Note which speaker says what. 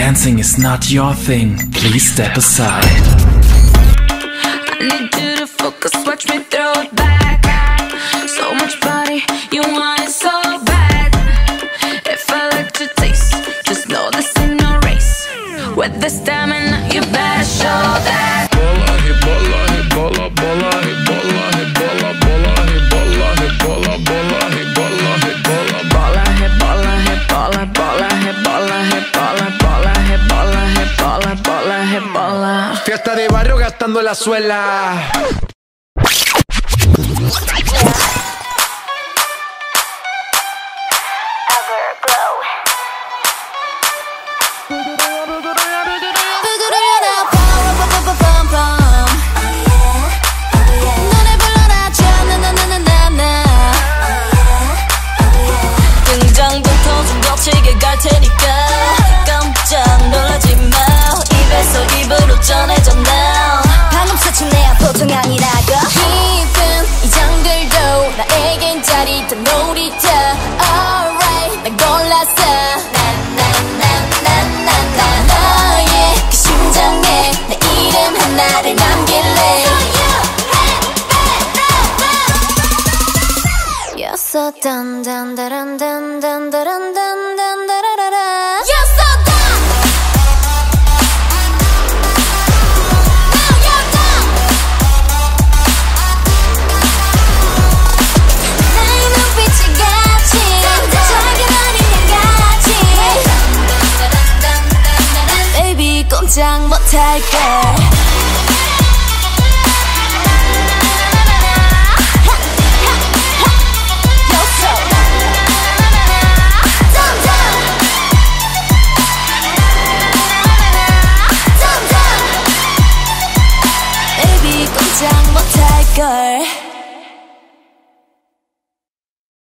Speaker 1: dancing is not your thing, please step aside.
Speaker 2: I need you to focus, watch me throw it back. So much body, you want it so bad. If I let you taste, just know this ain't no race. With the stamina, you better show that.
Speaker 3: Bola, hit bola, hit bola, bola, hit bola, hit bola, bola, hit bola, hit bola, bola, hit bola, hit bola,
Speaker 2: bola, hit bola, hit bola, bola, hit bola, hit bola, bola, hit bola, hit bola, bola, hit bola.
Speaker 4: Fiesta de barrio gastando la suela.
Speaker 5: 등장부터 좀 거칠게 갈 테니까 깜짝 놀라지 마. 입에서 입으로 전해져 now. 방금 사춘내야 보통 아니라고. 깊은 이 장들도 나에겐 짜릿한 놀이터. Alright 난 골랐어. 너의 그 심장에 내 이름 하나를 남길래. You're so dun dun dun dun dun dun dun dun dun dun. You're so done. Now you're done. 나의 눈빛이 같이 작은 어린애 같이. Baby 꼼짝 못할걸. 꼼짝 못할걸.